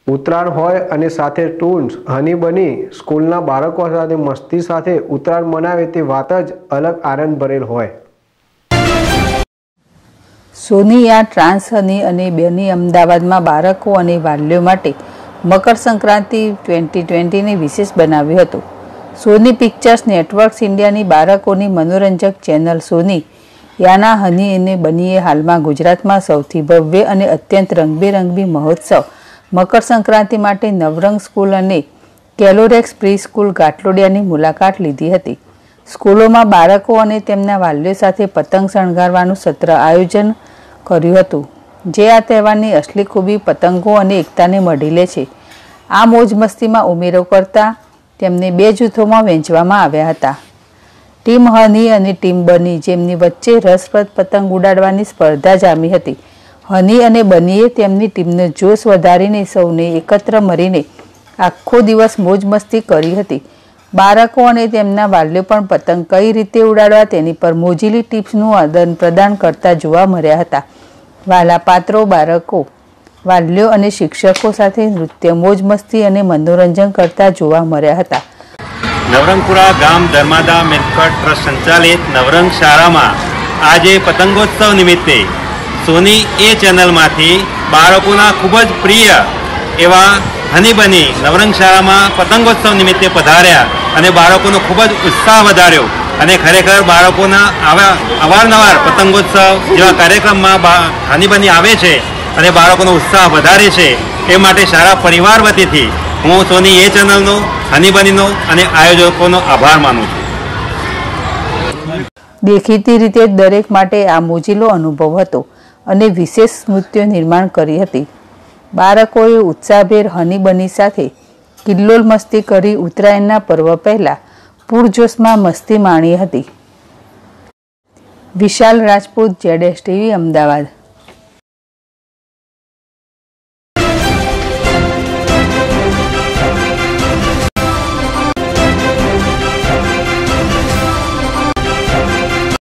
ઉત્તરાયણ હોય અને સાથે ટૂન્સ હની બની સ્કૂલના બાળકો સાથે મસ્તી સાથે ઉત્તરાયણ મનાવે તે વાત જ અલગ આનંદ ભરેલ હોય। સોની આ ટ્રાન્સ હની અને બની અમદાવાદમાં બાળકો અને વાલીઓ માટે મકર સંક્રાંતિ 2020ને વિશેષ બનાવ્યું હતું। સોની પિક્ચર્સ નેટવર્ક્સ ઇન્ડિયાની બાળકોની મનોરંજક ચેનલ સોની યાના હની અને બનીએ હાલમાં ગુજરાતમાં સૌથી ભવ્ય અને અત્યંત રંગબેરંગી મહોત્સવ મકર સંક્રાંતિ માટે નવરંગ સ્કૂલ અને કેલોરેક્સ પ્રી સ્કૂલ ગાટલોડિયાની મુલાકાત લીધી હતી। સ્કૂલોમાં બાળકો અને તેમના વાલીઓ સાથે પતંગ શણગારવાનું સત્ર આયોજન કર્યું હતું, જે આ તહેવારની અસલી ખૂબી પતંગો અને એકતાને મઢી લે છે। આ મોજ મસ્તીમાં ઉમેરો કરતા તેમને 2 જૂથોમાં વહેંચવામાં આવ્યા હતા। ટીમ હની અને ટીમ બની, જેમની વચ્ચે રસપ્રદ પતંગ ઉડાડવાની સ્પર્ધા જામી હતી। હની અને બનીએ તેમની ટીમનો જોશ વધારીને સૌને એકત્ર મળીને આખો દિવસ મોજ મસ્તી કરી હતી। બાળકો અને તેમના વાલીઓ પણ પતંગ કઈ રીતે ઉડાડવા તેની પર મોજીલી ટિપ્સનું આદાન પ્રદાન કરતા જોવા મળ્યા હતા। વાલા પાત્રો, બાળકો, વાલીઓ અને શિક્ષકો સાથે નૃત્ય, મોજ મસ્તી અને મનોરંજન કરતા જોવા મળ્યા હતા। નવરંગપુરા ગામ ધર્માદા મિલકત ટ્રસ્ટ સંચાલિત નવરંગ શાળામાં આજે પતંગોત્સવ નિમિત્તે સોની એ ચેનલમાંથી બાળકોના ખૂબ જ પ્રિય એવા હની બની નવરંગ શાળામાં પતંગોત્સવ નિમિત્તે પધાર્યા અને બાળકોનો ખૂબ જ ઉત્સાહ વધાર્યો અને ખરેખર બાળકોના અવારનવાર પતંગોત્સવ જેવા કાર્યક્રમમાં હની બની આવે છે અને બાળકોનો ઉત્સાહ વધારે છે। એ માટે શાળા પરિવાર વતીથી હું સોની એ ચેનલનો, હની બનીનો અને આયોજકોનો આભાર માનું છું। દેખીતી રીતે દરેક માટે આ મોજીલો અનુભવ હતો અને વિશેષ સ્મૃતિઓ નિર્માણ કરી હતી। બાળકોએ ઉત્સાહભેર હની બની સાથે કિલ્લોલ મસ્તી કરી ઉત્તરાયણના પર્વ પહેલા પૂરજોશમાં મસ્તી માણી હતી। વિશાલ રાજપૂત, ZSTV, અમદાવાદ।